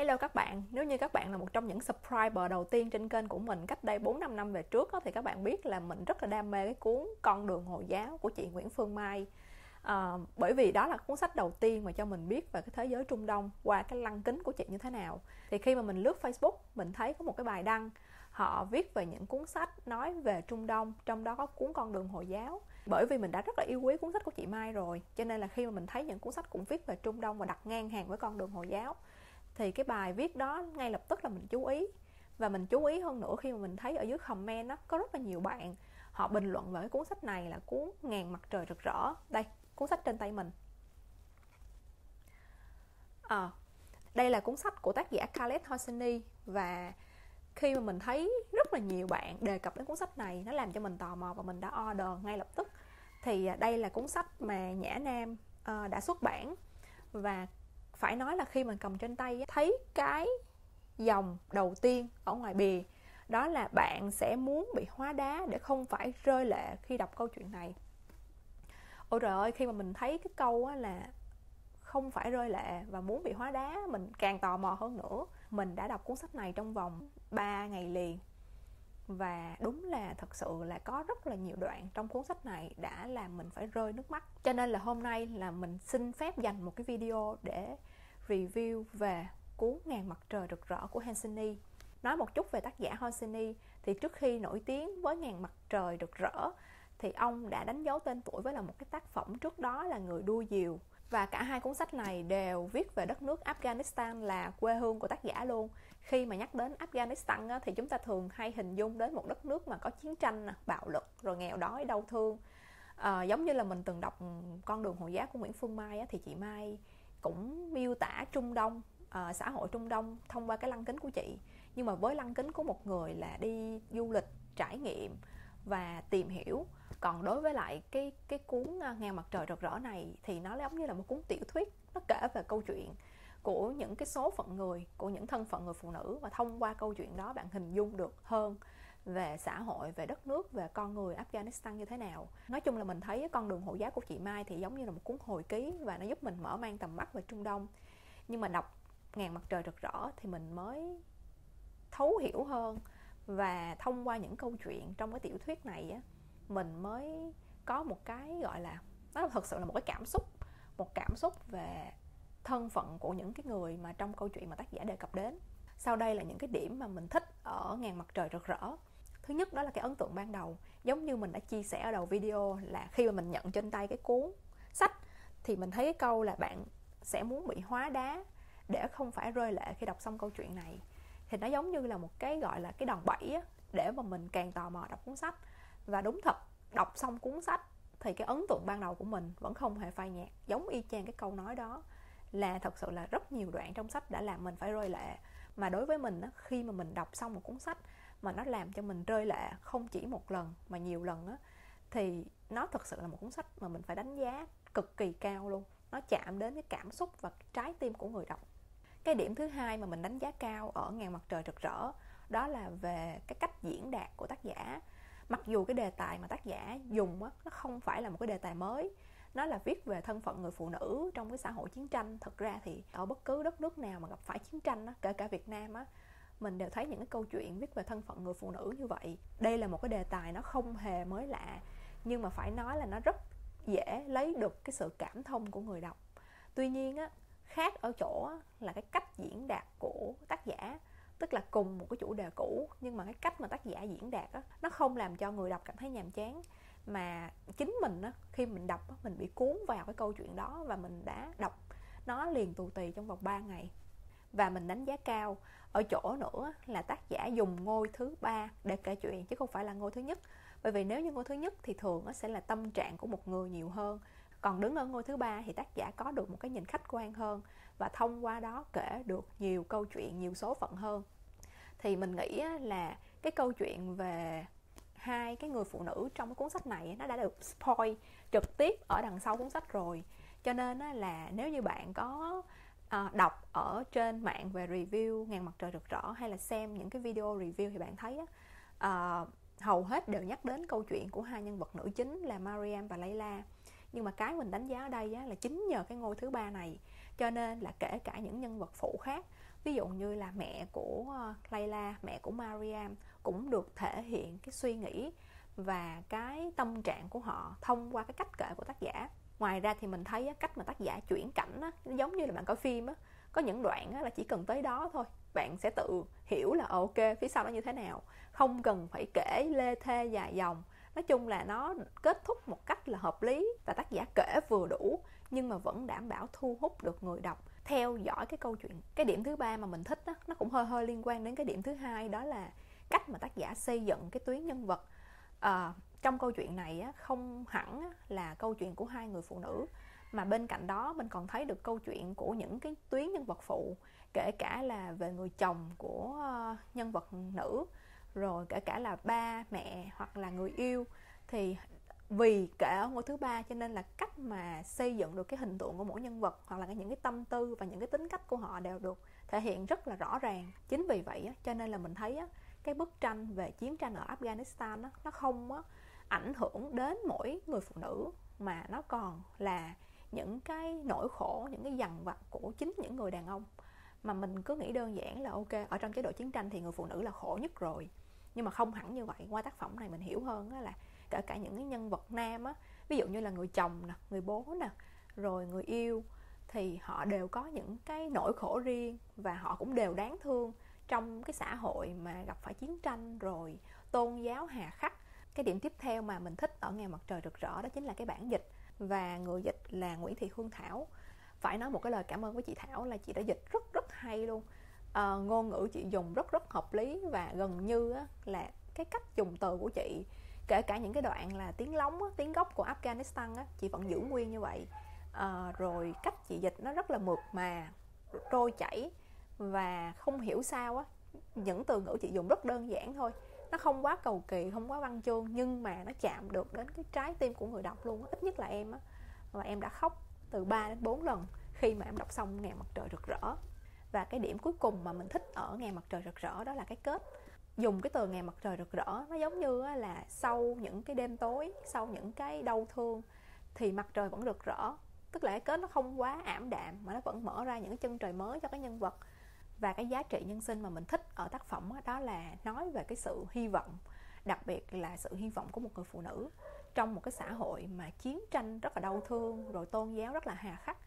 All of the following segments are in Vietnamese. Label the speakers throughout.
Speaker 1: Hello các bạn, nếu như các bạn là một trong những subscriber đầu tiên trên kênh của mình cách đây 4-5 năm về trước thì các bạn biết là mình rất là đam mê cái cuốn Con đường Hồi giáo của chị Nguyễn Phương Mai. Bởi vì đó là cuốn sách đầu tiên mà cho mình biết về cái thế giới Trung Đông qua cái lăng kính của chị như thế nào. Thì khi mà mình lướt Facebook, mình thấy có một cái bài đăng họ viết về những cuốn sách nói về Trung Đông, trong đó có cuốn Con đường Hồi giáo. Bởi vì mình đã rất là yêu quý cuốn sách của chị Mai rồi, cho nên là khi mà mình thấy những cuốn sách cũng viết về Trung Đông và đặt ngang hàng với Con đường Hồi giáo, thì cái bài viết đó ngay lập tức là mình chú ý. Và mình chú ý hơn nữa khi mà mình thấy ở dưới comment đó, có rất là nhiều bạn họ bình luận về cái cuốn sách này là cuốn Ngàn mặt trời rực rỡ. Đây, cuốn sách trên tay mình. Đây là cuốn sách của tác giả Khaled Hosseini. Và khi mà mình thấy rất là nhiều bạn đề cập đến cuốn sách này, nó làm cho mình tò mò và mình đã order ngay lập tức. Thì đây là cuốn sách mà Nhã Nam đã xuất bản. Và phải nói là khi mình cầm trên tay thấy cái dòng đầu tiên ở ngoài bìa, đó là bạn sẽ muốn bị hóa đá để không phải rơi lệ khi đọc câu chuyện này. Ôi trời ơi, khi mà mình thấy cái câu là không phải rơi lệ và muốn bị hóa đá, mình càng tò mò hơn nữa. Mình đã đọc cuốn sách này trong vòng 3 ngày liền. Và đúng là thật sự là có rất là nhiều đoạn trong cuốn sách này đã làm mình phải rơi nước mắt. Cho nên là hôm nay là mình xin phép dành một cái video để review về cuốn Ngàn mặt trời rực rỡ của Hosseini. Nói một chút về tác giả Hosseini, thì trước khi nổi tiếng với Ngàn mặt trời rực rỡ thì ông đã đánh dấu tên tuổi với là một cái tác phẩm trước đó là Người đua diều. Và cả hai cuốn sách này đều viết về đất nước Afghanistan là quê hương của tác giả luôn. Khi mà nhắc đến Afghanistan thì chúng ta thường hay hình dung đến một đất nước mà có chiến tranh, bạo lực, rồi nghèo đói, đau thương. Giống như là mình từng đọc Con đường Hồi giáo của Nguyễn Phương Mai thì chị Mai cũng miêu tả Trung Đông, xã hội Trung Đông thông qua cái lăng kính của chị. Nhưng mà với lăng kính của một người là đi du lịch, trải nghiệm và tìm hiểu. Còn đối với lại cái cuốn Ngàn mặt trời rực rỡ này thì nó giống như là một cuốn tiểu thuyết. Nó kể về câu chuyện của những cái số phận người, của những thân phận người phụ nữ. Và thông qua câu chuyện đó bạn hình dung được hơn về xã hội, về đất nước, về con người Afghanistan như thế nào. Nói chung là mình thấy Con đường Hồi giáo của chị Mai thì giống như là một cuốn hồi ký và nó giúp mình mở mang tầm mắt về Trung Đông. Nhưng mà đọc Ngàn mặt trời rực rỡ thì mình mới thấu hiểu hơn. Và thông qua những câu chuyện trong cái tiểu thuyết này mình mới có một cái gọi là, nó thật sự là một cái cảm xúc về thân phận của những cái người mà trong câu chuyện mà tác giả đề cập đến. Sau đây là những cái điểm mà mình thích ở Ngàn mặt trời rực rỡ. Thứ nhất, đó là cái ấn tượng ban đầu. Giống như mình đã chia sẻ ở đầu video, là khi mà mình nhận trên tay cái cuốn sách thì mình thấy cái câu là bạn sẽ muốn bị hóa đá để không phải rơi lệ khi đọc xong câu chuyện này. Thì nó giống như là một cái gọi là cái đòn bẩy để mà mình càng tò mò đọc cuốn sách. Và đúng thật, đọc xong cuốn sách thì cái ấn tượng ban đầu của mình vẫn không hề phai nhạt. Giống y chang cái câu nói đó, là thật sự là rất nhiều đoạn trong sách đã làm mình phải rơi lệ. Mà đối với mình khi mà mình đọc xong một cuốn sách mà nó làm cho mình rơi lệ không chỉ một lần mà nhiều lần thì nó thật sự là một cuốn sách mà mình phải đánh giá cực kỳ cao luôn. Nó chạm đến cái cảm xúc và trái tim của người đọc. Cái điểm thứ hai mà mình đánh giá cao ở Ngàn mặt trời rực rỡ, đó là về cái cách diễn đạt của tác giả. Mặc dù cái đề tài mà tác giả dùng nó không phải là một cái đề tài mới, nó là viết về thân phận người phụ nữ trong cái xã hội chiến tranh. Thực ra thì ở bất cứ đất nước nào mà gặp phải chiến tranh kể cả Việt Nam mình đều thấy những cái câu chuyện viết về thân phận người phụ nữ như vậy. Đây là một cái đề tài nó không hề mới lạ, nhưng mà phải nói là nó rất dễ lấy được cái sự cảm thông của người đọc. Tuy nhiên khác ở chỗ là cái cách diễn đạt của tác giả. Tức là cùng một cái chủ đề cũ, nhưng mà cái cách mà tác giả diễn đạt nó không làm cho người đọc cảm thấy nhàm chán. Mà chính mình khi mình đọc mình bị cuốn vào cái câu chuyện đó. Và mình đã đọc nó liền tù tì trong vòng 3 ngày. Và mình đánh giá cao ở chỗ nữa là tác giả dùng ngôi thứ 3 để kể chuyện, chứ không phải là ngôi thứ nhất. Bởi vì nếu như ngôi thứ nhất thì thường nó sẽ là tâm trạng của một người nhiều hơn. Còn đứng ở ngôi thứ 3 thì tác giả có được một cái nhìn khách quan hơn, và thông qua đó kể được nhiều câu chuyện, nhiều số phận hơn. Thì mình nghĩ là cái câu chuyện về hai cái người phụ nữ trong cái cuốn sách này nó đã được spoil trực tiếp ở đằng sau cuốn sách rồi. Cho nên là nếu như bạn có đọc ở trên mạng về review Ngàn mặt trời rực rỡ, hay là xem những cái video review, thì bạn thấy hầu hết đều nhắc đến câu chuyện của hai nhân vật nữ chính là Mariam và Layla. Nhưng mà cái mình đánh giá ở đây là chính nhờ cái ngôi thứ 3 này, cho nên là kể cả những nhân vật phụ khác, Ví dụ như là mẹ của Layla, mẹ của Mariam cũng được thể hiện cái suy nghĩ và cái tâm trạng của họ thông qua cái cách kể của tác giả. Ngoài ra thì mình thấy cách mà tác giả chuyển cảnh nó giống như là bạn coi phim. Có những đoạn là chỉ cần tới đó thôi, bạn sẽ tự hiểu là ok phía sau nó như thế nào, không cần phải kể lê thê dài dòng. Nói chung là nó kết thúc một cách là hợp lý và tác giả kể vừa đủ nhưng mà vẫn đảm bảo thu hút được người đọc theo dõi cái câu chuyện. Cái điểm thứ ba mà mình thích đó, nó cũng hơi liên quan đến cái điểm thứ hai, đó là cách mà tác giả xây dựng cái tuyến nhân vật. Trong câu chuyện này không hẳn là câu chuyện của hai người phụ nữ, mà bên cạnh đó mình còn thấy được câu chuyện của những cái tuyến nhân vật phụ, kể cả là về người chồng của nhân vật nữ, rồi kể cả là ba mẹ hoặc là người yêu. Thì vì kể ở ngôi thứ ba cho nên là cách mà xây dựng được cái hình tượng của mỗi nhân vật, hoặc là những cái tâm tư và những cái tính cách của họ đều được thể hiện rất là rõ ràng. Chính vì vậy cho nên là mình thấy cái bức tranh về chiến tranh ở Afghanistan nó không ảnh hưởng đến mỗi người phụ nữ, mà nó còn là những cái nỗi khổ, những cái dằn vặt của chính những người đàn ông. Mà mình cứ nghĩ đơn giản là ok, ở trong chế độ chiến tranh thì người phụ nữ là khổ nhất rồi, nhưng mà không hẳn như vậy. Qua tác phẩm này mình hiểu hơn là kể cả những cái nhân vật nam ví dụ như là người chồng nè, người bố nè, rồi người yêu, thì họ đều có những cái nỗi khổ riêng và họ cũng đều đáng thương trong cái xã hội mà gặp phải chiến tranh rồi tôn giáo hà khắc. Cái điểm tiếp theo mà mình thích ở Ngày Mặt Trời Rực Rỡ đó chính là cái bản dịch, và người dịch là Nguyễn Thị Hương Thảo. Phải nói một cái lời cảm ơn với chị Thảo là chị đã dịch rất hay luôn. Ngôn ngữ chị dùng rất hợp lý, và gần như là cái cách dùng từ của chị, kể cả những cái đoạn là tiếng lóng, tiếng gốc của Afghanistan chị vẫn giữ nguyên như vậy. Rồi cách chị dịch nó rất là mượt mà, trôi chảy, và không hiểu sao những từ ngữ chị dùng rất đơn giản thôi, nó không quá cầu kỳ, không quá văn chương, nhưng mà nó chạm được đến cái trái tim của người đọc luôn. Ít nhất là em và em đã khóc từ 3 đến 4 lần khi mà em đọc xong Ngày Mặt Trời Rực Rỡ. Và cái điểm cuối cùng mà mình thích ở Ngày Mặt Trời Rực Rỡ đó là cái kết. Dùng cái từ Ngày Mặt Trời Rực Rỡ, nó giống như là sau những cái đêm tối, sau những cái đau thương thì mặt trời vẫn rực rỡ. Tức là cái kết nó không quá ảm đạm, mà nó vẫn mở ra những cái chân trời mới cho cái nhân vật. Và cái giá trị nhân sinh mà mình thích ở tác phẩm đó là nói về cái sự hy vọng, đặc biệt là sự hy vọng của một người phụ nữ trong một cái xã hội mà chiến tranh rất là đau thương, rồi tôn giáo rất là hà khắc.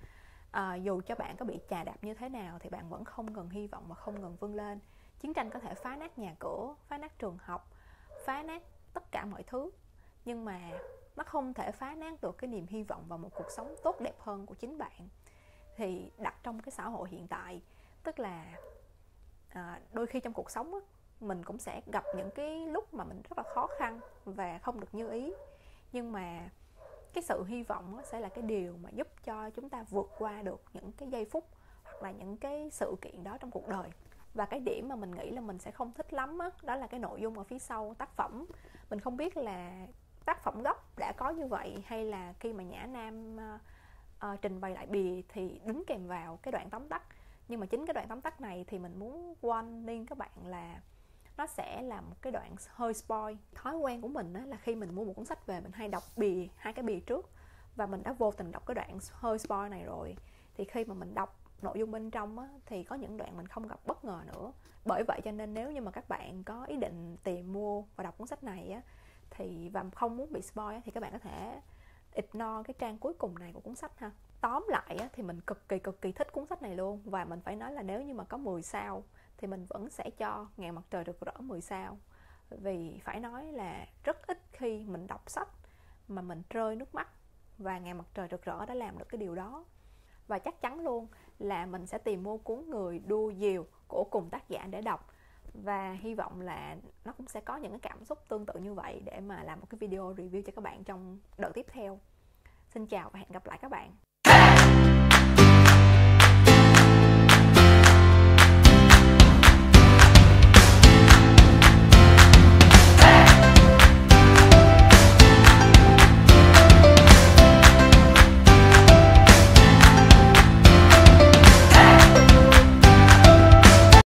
Speaker 1: Dù cho bạn có bị chà đạp như thế nào thì bạn vẫn không ngừng hy vọng và không ngừng vươn lên. Chiến tranh có thể phá nát nhà cửa, phá nát trường học, phá nát tất cả mọi thứ, nhưng mà nó không thể phá nát được cái niềm hy vọng vào một cuộc sống tốt đẹp hơn của chính bạn. Thì đặt trong cái xã hội hiện tại, tức là đôi khi trong cuộc sống mình cũng sẽ gặp những cái lúc mà mình rất là khó khăn và không được như ý, nhưng mà cái sự hy vọng sẽ là cái điều mà giúp cho chúng ta vượt qua được những cái giây phút hoặc là những cái sự kiện đó trong cuộc đời. Và cái điểm mà mình nghĩ là mình sẽ không thích lắm đó là cái nội dung ở phía sau tác phẩm. Mình không biết là tác phẩm gốc đã có như vậy, hay là khi mà Nhã Nam trình bày lại bìa thì đính kèm vào cái đoạn tóm tắt. Nhưng mà chính cái đoạn tóm tắt này thì mình muốn warning các bạn là nó sẽ là một cái đoạn hơi spoil. Thói quen của mình là khi mình mua một cuốn sách về, mình hay đọc bìa, hai cái bìa trước, và mình đã vô tình đọc cái đoạn hơi spoil này rồi, thì khi mà mình đọc nội dung bên trong thì có những đoạn mình không gặp bất ngờ nữa. Bởi vậy cho nên nếu như mà các bạn có ý định tìm mua và đọc cuốn sách này thì và không muốn bị spoil thì các bạn có thể ignore cái trang cuối cùng này của cuốn sách ha. Tóm lại thì mình cực kỳ thích cuốn sách này luôn, và mình phải nói là nếu như mà có 10 sao thì mình vẫn sẽ cho Ngày Mặt Trời Rực Rỡ 10 sao. Vì phải nói là rất ít khi mình đọc sách mà mình rơi nước mắt, và Ngày Mặt Trời Rực Rỡ đã làm được cái điều đó. Và chắc chắn luôn là mình sẽ tìm mua cuốn Người Đua Diều của cùng tác giả để đọc, và hy vọng là nó cũng sẽ có những cái cảm xúc tương tự như vậy để mà làm một cái video review cho các bạn trong đợt tiếp theo. Xin chào và hẹn gặp lại các bạn.